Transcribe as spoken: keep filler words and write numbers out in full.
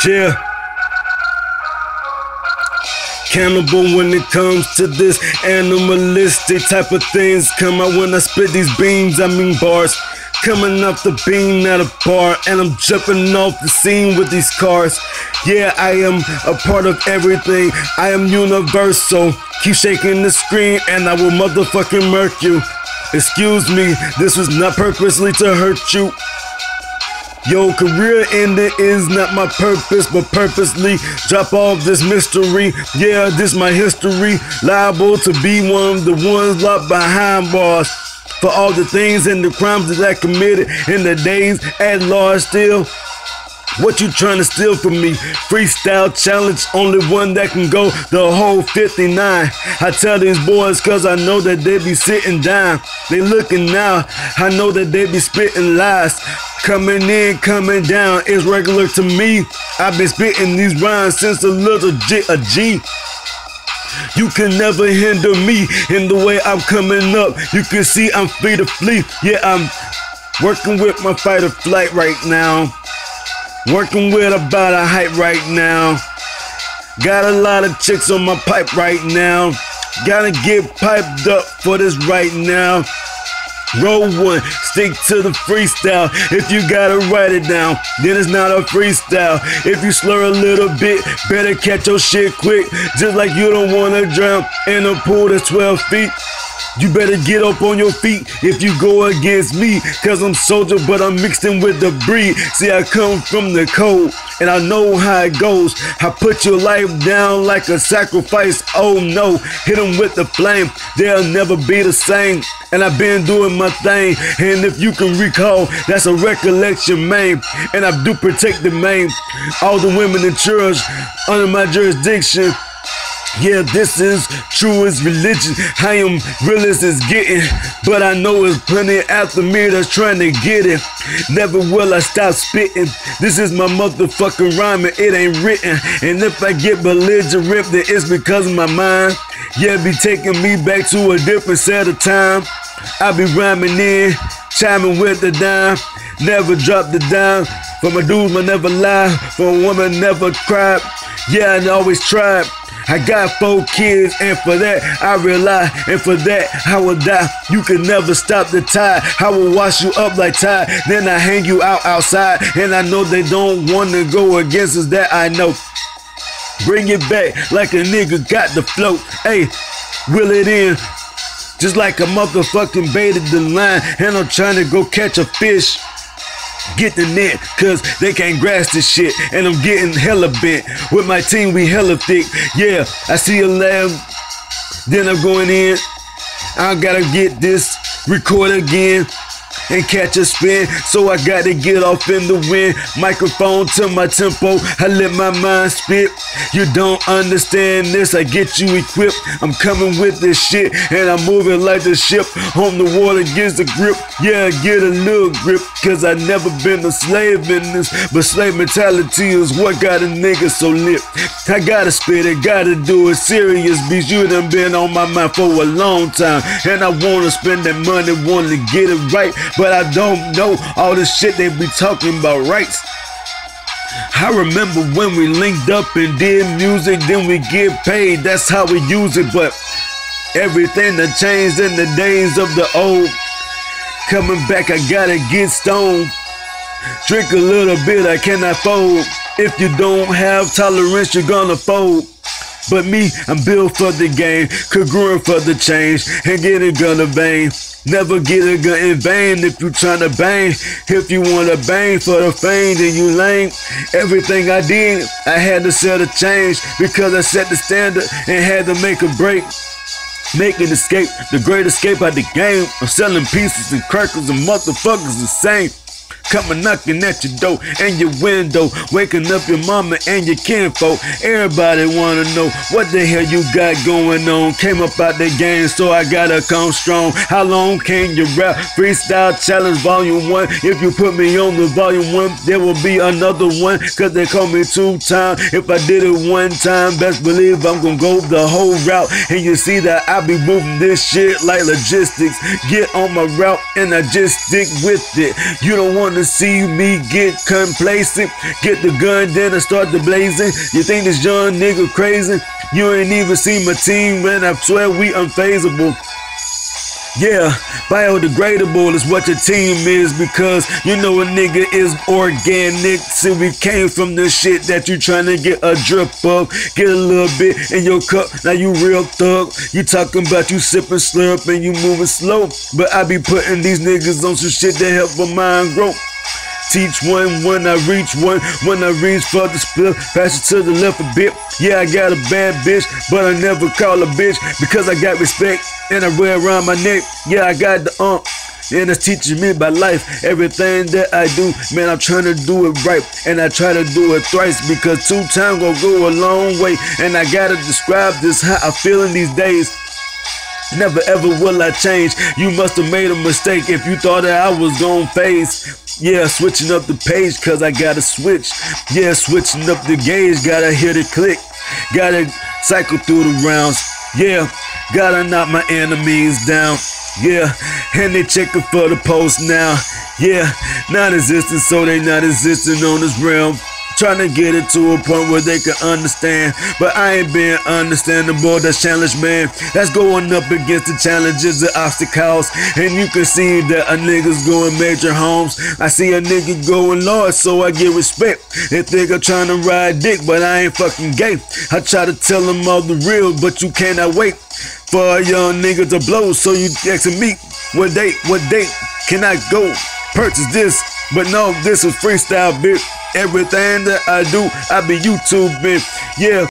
Yeah. Cannibal when it comes to this animalistic type of things. Come out when I spit these beams, I mean bars. Coming off the beam at a bar, and I'm jumping off the scene with these cars. Yeah, I am a part of everything. I am universal. Keep shaking the screen and I will motherfucking murk you. Excuse me, this was not purposely to hurt you. Yo, career ending is not my purpose, but purposely drop off this mystery. Yeah, this my history. Liable to be one of the ones locked behind bars for all the things and the crimes that I committed in the days at large. Still, what you trying to steal from me? Freestyle challenge, only one that can go the whole fifty-nine. I tell these boys cause I know that they be sitting down. They looking now, I know that they be spitting lies. Coming in, coming down, it's regular to me. I've been spitting these rhymes since a little G, a G. You can never hinder me in the way I'm coming up. You can see I'm free to flee. Yeah, I'm working with my fight or flight right now. Working with about a hype right now. Got a lot of chicks on my pipe right now. Gotta get piped up for this right now. Roll one, stick to the freestyle. If you gotta write it down, then it's not a freestyle. If you slur a little bit, better catch your shit quick. Just like you don't wanna drown in a pool that's twelve feet. You better get up on your feet if you go against me. Cause I'm soldier, but I'm mixed in with the breed. See, I come from the cold, and I know how it goes. I put your life down like a sacrifice. Oh no, hit them with the flame. They'll never be the same. And I've been doing my thing. And if you can recall, that's a recollection, man. And I do protect the man. All the women in church under my jurisdiction. Yeah, this is true as religion. I am real as it's getting, but I know there's plenty after me that's trying to get it. Never will I stop spitting. This is my motherfucking rhyme and it ain't written. And if I get belligerent, then it's because of my mind. Yeah, be taking me back to a different set of time. I be rhyming in, chiming with the dime. Never drop the dime. For my dudes, I never lie. For a woman, never cried. Yeah, I always tried. I got four kids, and for that I rely, and for that I will die. You can never stop the tide. I will wash you up like tide, then I hang you out outside. And I know they don't want to go against us, that I know. Bring it back like a nigga got the float. Hey, reel it in, just like a motherfucking baited the line, and I'm trying to go catch a fish. Get the net, cause they can't grasp this shit. And I'm getting hella bent. With my team, we hella thick. Yeah, I see a lamb, then I'm going in. I gotta get this, record again, and catch a spin. So I gotta get off in the wind. Microphone to my tempo, I let my mind spit. You don't understand this, I get you equipped. I'm coming with this shit, and I'm moving like the ship on the water gets the grip. Yeah, get a little grip, cause I never been a slave in this. But slave mentality is what got a nigga so lit. I gotta spit it, gotta do it serious, bitch. You done been on my mind for a long time, and I wanna spend that money, wanna get it right. But I don't know all the shit they be talking about rights. I remember when we linked up and did music, then we get paid. That's how we use it. But everything that changed in the days of the old. Coming back, I gotta get stoned. Drink a little bit, I cannot fold. If you don't have tolerance, you're gonna fold. But me, I'm built for the game, congruent for the change, and getting gonna bang. Never get a gun in vain if you tryna bang. If you wanna bang for the fame, then you lame. Everything I did, I had to set a change, because I set the standard and had to make a break. Make an escape, the great escape out the game. I'm selling pieces and crackers and motherfuckers insane. Coming knocking at your door and your window, waking up your mama and your kinfolk. Everybody wanna know what the hell you got going on. Came up out the game, so I gotta come strong. How long can you rap? Freestyle challenge volume one. If you put me on the volume one, there will be another one, cause they call me two time. If I did it one time, best believe I'm gonna go the whole route. And you see that I be moving this shit like logistics. Get on my route and I just stick with it. You don't want wanna see me get complacent? Get the gun, then I start the blazing. You think this young nigga crazy? You ain't even seen my team, man. I swear we unfazable. Yeah, biodegradable is what your team is, because you know a nigga is organic. See, we came from the shit that you tryna get a drip of. Get a little bit in your cup, now you real thug. You talking about you sipping slurp and you moving slow, but I be putting these niggas on some shit that help my mind grow. Teach one when I reach one, when I reach for the split, pass it to the left a bit. Yeah, I got a bad bitch, but I never call a bitch, because I got respect and I wear around my neck. Yeah, I got the ump, and it's teaching me about life. Everything that I do, man, I'm trying to do it right, and I try to do it thrice, because two times gonna go a long way. And I gotta describe this, how I feel in these days. Never ever will I change. You must have made a mistake if you thought that I was gon' phase. Yeah, switching up the page, cause I gotta switch. Yeah, switching up the gauge, gotta hit it click. Gotta cycle through the rounds. Yeah, gotta knock my enemies down. Yeah, and they checking for the post now. Yeah, non-existent, so they not existing on this realm. Trying to get it to a point where they can understand, but I ain't being understandable. That's challenge, man. That's going up against the challenges, the obstacles, and you can see that a nigga's going major homes. I see a nigga going large, so I get respect. They think I'm trying to ride dick, but I ain't fucking gay. I try to tell them all the real, but you cannot wait for a young nigga to blow. So you asking me, what date, what date can I go purchase this? But no, this is freestyle, bitch. Everything that I do, I be YouTubing. Yeah,